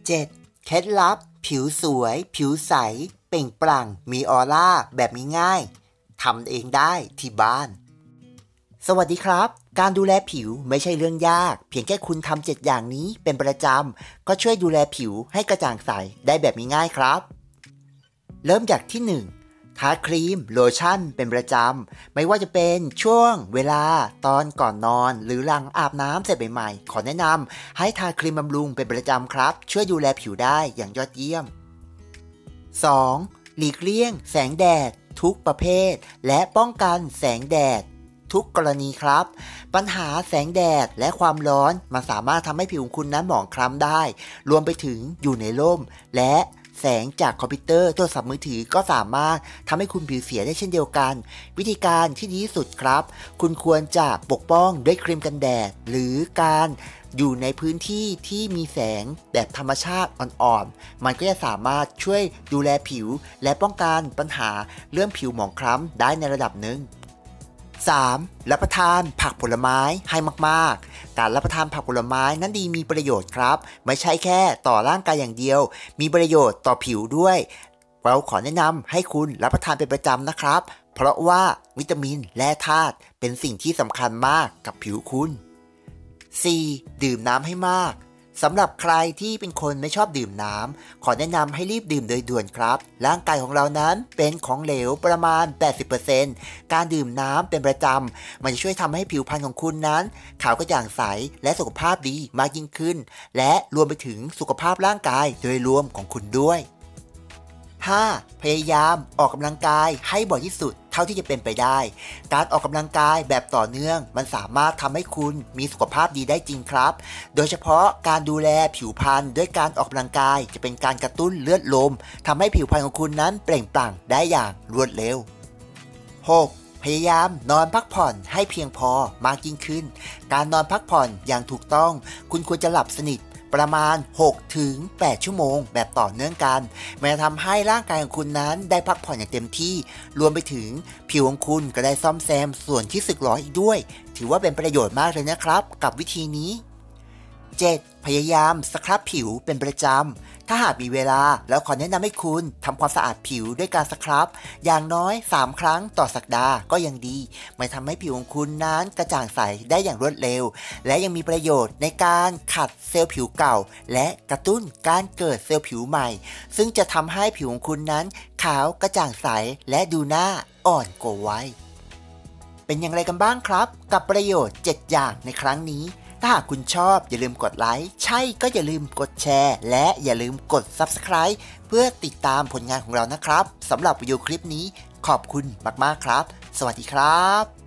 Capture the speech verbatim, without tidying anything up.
เจ็ด. เคล็ดลับผิวสวยผิวใสเปล่งปลั่งมีออร่าแบบง่ายๆทำเองได้ที่บ้านสวัสดีครับการดูแลผิวไม่ใช่เรื่องยากเพียงแค่คุณทำเจ็ดอย่างนี้เป็นประจำก็ช่วยดูแลผิวให้กระจ่างใสได้แบบง่ายๆครับเริ่มจากที่หนึ่งทาครีมโลชั่นเป็นประจำไม่ว่าจะเป็นช่วงเวลาตอนก่อนนอนหรือหลังอาบน้ำเสร็จใหม่ๆขอแนะนำให้ทาครีมบำรุงเป็นประจำครับช่วยดูแลผิวได้อย่างยอดเยี่ยม สอง. หลีกเลี่ยงแสงแดดทุกประเภทและป้องกันแสงแดดทุกกรณีครับปัญหาแสงแดดและความร้อนมันสามารถทำให้ผิวของคุณนั้นหมองคล้ำได้รวมไปถึงอยู่ในร่มและแสงจากคอมพิวเตอร์โทรศัพท์มือถือก็สามารถทำให้คุณผิวเสียได้เช่นเดียวกันวิธีการที่ดีที่สุดครับคุณควรจะปกป้องด้วยครีมกันแดดหรือการอยู่ในพื้นที่ที่มีแสงแบบธรรมชาติอ่อนๆมันก็จะสามารถช่วยดูแลผิวและป้องกันปัญหาเรื่องผิวหมองคล้ำได้ในระดับหนึ่ง สาม. รับประทานผักผลไม้ให้มากๆการรับประทานผักผลไม้นั้นดีมีประโยชน์ครับไม่ใช่แค่ต่อร่างกายอย่างเดียวมีประโยชน์ต่อผิวด้วยเราขอแนะนำให้คุณรับประทานเป็นประจำนะครับเพราะว่าวิตามินและธาตุเป็นสิ่งที่สำคัญมากกับผิวคุณ สี่. ดื่มน้ำให้มากสำหรับใครที่เป็นคนไม่ชอบดื่มน้ำขอแนะนำให้รีบดื่มโดยด่วนครับร่างกายของเรานั้นเป็นของเหลวประมาณ แปดสิบเปอร์เซ็นต์ การดื่มน้ำเป็นประจำมันจะช่วยทำให้ผิวพรรณของคุณนั้นขาวกระจ่างใสและสุขภาพดีมากยิ่งขึ้นและรวมไปถึงสุขภาพร่างกายโดยรวมของคุณด้วย ห้า. พยายามออกกำลังกายให้บ่อยที่สุดเท่าที่จะเป็นไปได้การออกกำลังกายแบบต่อเนื่องมันสามารถทำให้คุณมีสุขภาพดีได้จริงครับโดยเฉพาะการดูแลผิวพรรณด้วยการออกกำลังกายจะเป็นการกระตุ้นเลือดลมทำให้ผิวพรรณของคุณนั้นเปล่งปลั่งได้อย่างรวดเร็ว หก. พยายามนอนพักผ่อนให้เพียงพอมากยิ่งขึ้นการนอนพักผ่อนอย่างถูกต้องคุณควรจะหลับสนิทประมาณ หกถึงแปด ชั่วโมงแบบต่อเนื่องกันมันจะทำให้ร่างกายของคุณนั้นได้พักผ่อนอย่างเต็มที่รวมไปถึงผิวของคุณก็ได้ซ่อมแซมส่วนที่สึกหรออีกด้วยถือว่าเป็นประโยชน์มากเลยนะครับกับวิธีนี้ เจ็ด. พยายามสครับผิวเป็นประจำถ้าหากมีเวลาแล้วขอแนะนำให้คุณทำความสะอาดผิวด้วยการสครับอย่างน้อยสามครั้งต่อสัปดาห์ก็ยังดีมันทำให้ผิวของคุณนั้นกระจ่างใสได้อย่างรวดเร็วและยังมีประโยชน์ในการขัดเซลล์ผิวเก่าและกระตุ้นการเกิดเซลล์ผิวใหม่ซึ่งจะทำให้ผิวของคุณนั้นขาวกระจ่างใสและดูหน้าอ่อนกว่าวัยเป็นอย่างไรกันบ้างครับกับประโยชน์เจ็ดอย่างในครั้งนี้ถ้าหากคุณชอบอย่าลืมกดไลค์ใช่ก็อย่าลืมกดแชร์และอย่าลืมกด ซับสไครบ์ เพื่อติดตามผลงานของเรานะครับสำหรับวิดีโอคลิปนี้ขอบคุณมากๆครับสวัสดีครับ